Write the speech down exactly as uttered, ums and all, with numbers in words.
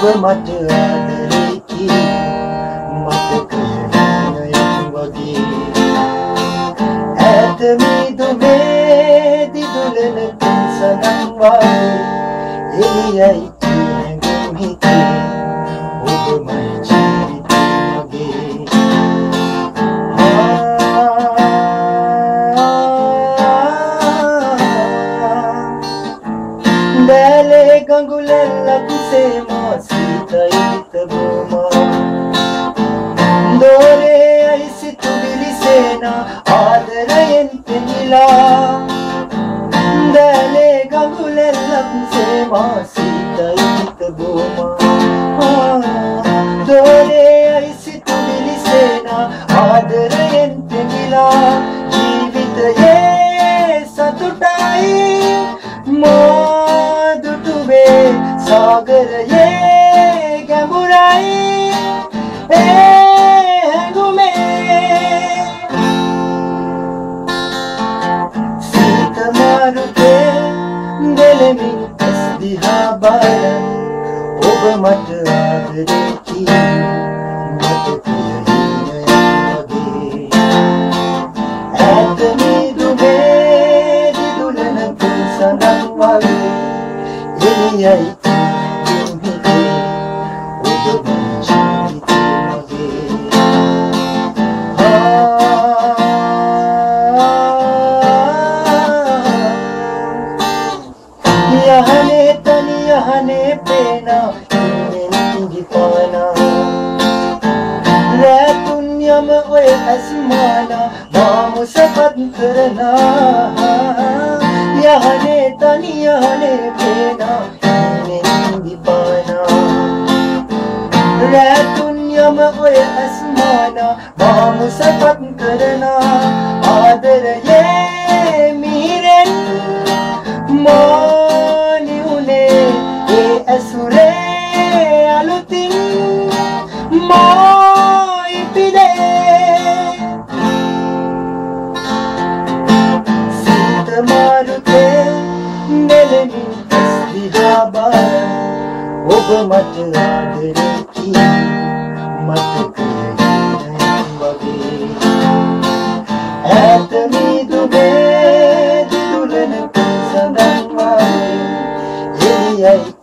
මට ආදරේ කී මතක නයන් වගේ ඈත මිදුමේ දිදුලන සනම් වගේ එළියයි හැඟුම් හිතේ ඔබමයි ජීවිතේ මගේ දැලේ ගඟුලෙල්ලක් සේමා සීතයි හිත බොමා දෝරේ අයිසි තුබිලි සේනා ආදරයෙන් පෙනිලා දැලේ ගඟුලෙල්ලක් සේමා සීතයි හිත බොමා දෝරේ අයිසි තුබිලි සේනා ආදරයෙන් පෙනිලා ජීවිතයේ සතුටයි මෝදුටුවේ සාගරයේ ගැඹුරයි ඒ හැඟුමේ සීත මාරුතේ දෙලමින් ඇස් දිහා බලන ඔබ මට ආදරේ කී මතකය හිනයන් වගේ ඈත මිදුමේ දිදුලන සනම් වගේ එළියයි හැඟුම් හිතේ ඔබමයි ජීවිතේ මගේ යහනේ තනි යහනේ පේනා ඉන්නෙන් ඉඟිපානා රැතුන් යම ඔය ඇස්මානා මාමු සපත් කරනා යහනේ තනි යහනේ පේනා ඉන්නෙන් ඉඟිපානා රැතුන් යම ඔය ඇස්මානා මාමු සපත් කරනා ආදරයේ මිහිරෙන් මානි උනේ ඒ ඇසුරේ අලුතින් මා ඉපිදේ සීත මාරුතේ නෙලමින් ඇස් දිහා බලන ඔබ මට ආදරේ කී මතකය හිනයන් වගේ ඈත මිදුමේ දිදුලන සඳන් වගේ එළියයි